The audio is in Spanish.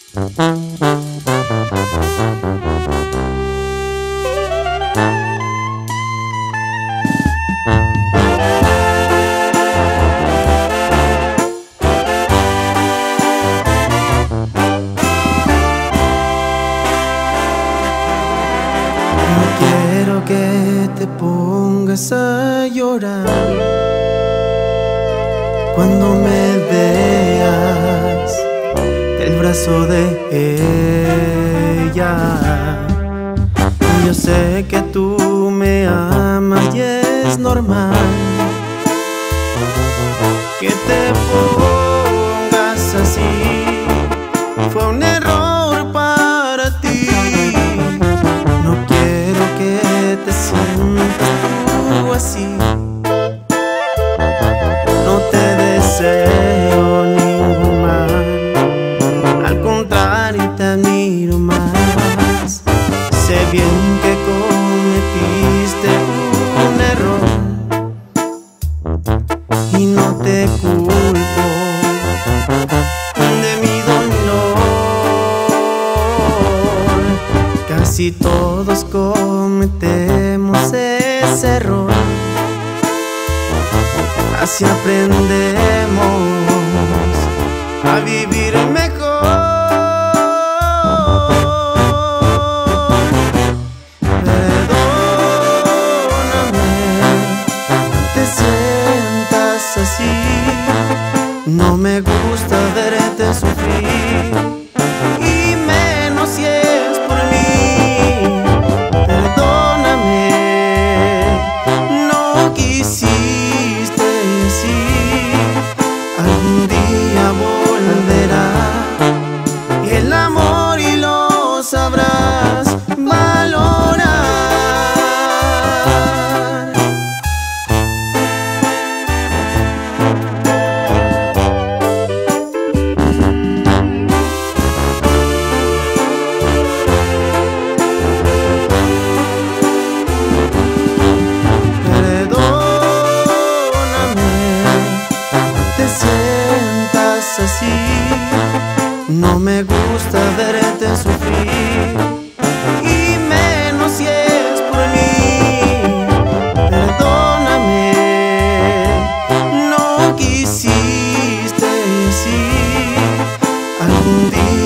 No quiero que te pongas a llorar cuando me veas del brazo de ella. Yo sé que tú me amas y es normal que te pongas así. Fue un error para ti. No quiero que te sientas tú así. No te deseo ningún mal, al contrario te admiro más. Sé bien que cometiste un error y no te culpo de mi dolor. Casi todos cometemos ese error, así aprendemos a vivir mejor. Perdóname, te sientas así. No me gusta verte sufrir, y menos si es por mí. Perdóname, no quisiste decir. Algún día volverá el amor y lo sabrás valorar. Así, no me gusta verte sufrir, y menos si es por mí. Perdóname, no quisiste decir. Algún día